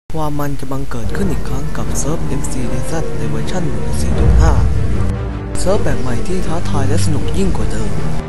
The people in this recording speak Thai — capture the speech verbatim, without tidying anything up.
ความมันจะบังเกิดขึ้นอีกครั้งกับเซิร์ฟ เอ็ม ซี ดี แซด ในเวอร์ชัน หนึ่งจุดสี่จุดห้า เซิร์ฟแบบใหม่ที่ท้าทายและสนุกยิ่งกว่าเดิม